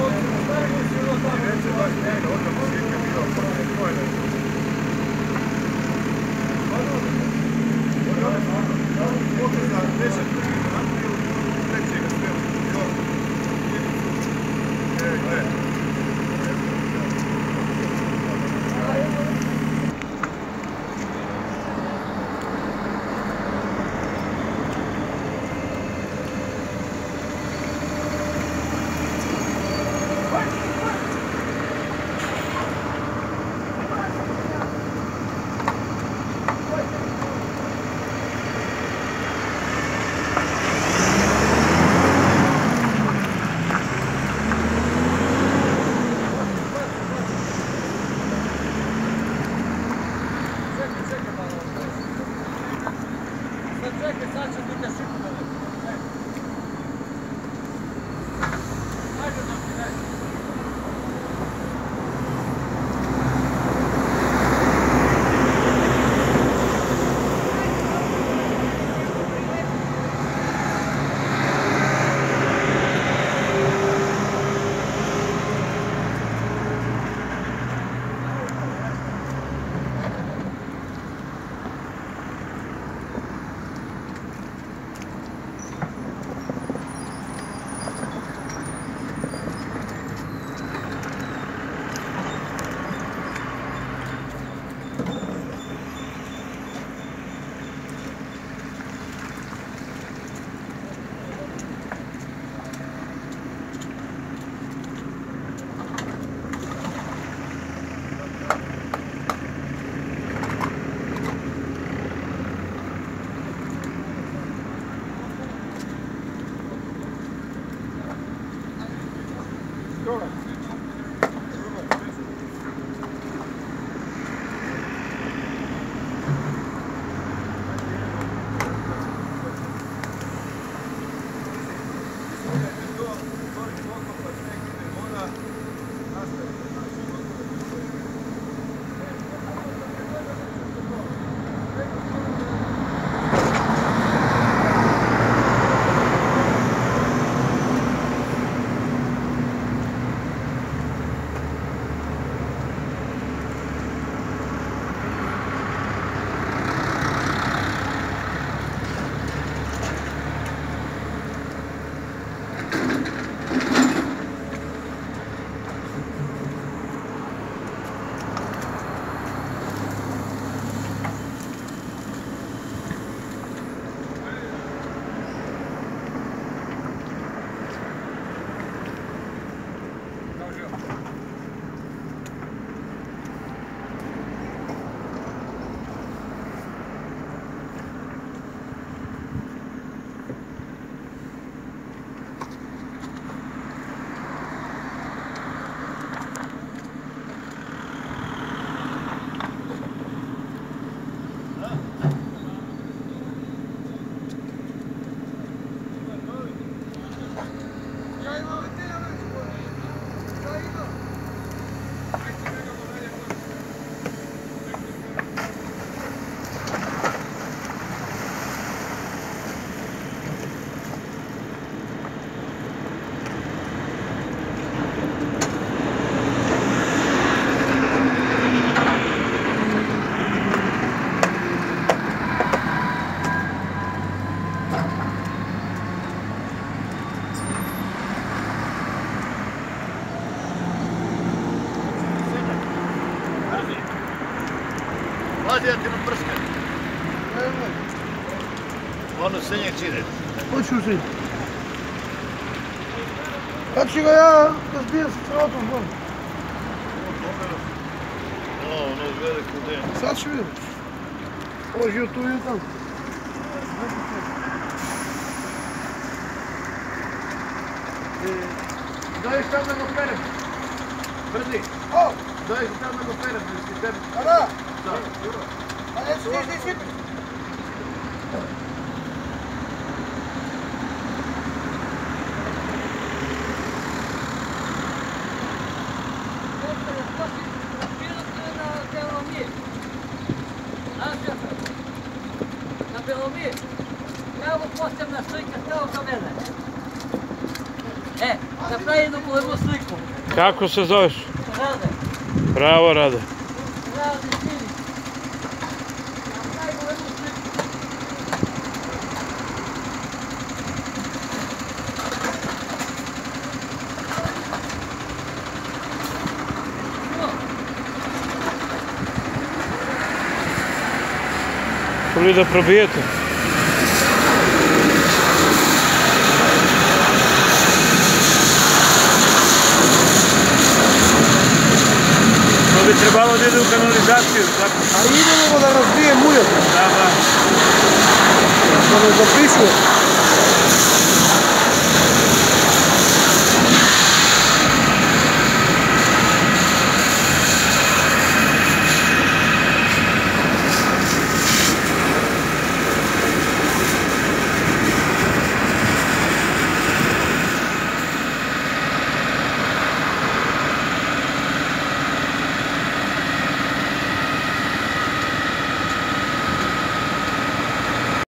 Mlađe, ja ti nam prskaj. Ono senjak čine. Hoću si. Kad ću ga ja da zbijem sa celotom zbog? Ono veliko den. Sad ću vidjeti. Pođi tu i tamo. Daj šta da go perem. Brzi. O! Daj šta da go perem, misli tebi. A da? Da. A neću ti išli svi? Evo posebna slika, kao kao mene. Направи едну голему слику. Kako se zoveš? Раде. Bravo, Rade. Раде, сини. Направи голему слику. Коли да пробijete? To bi trebalo da ide u kanalizaciju, tako? A idemo da razbijem ulje. Da, da. Da me zapišu.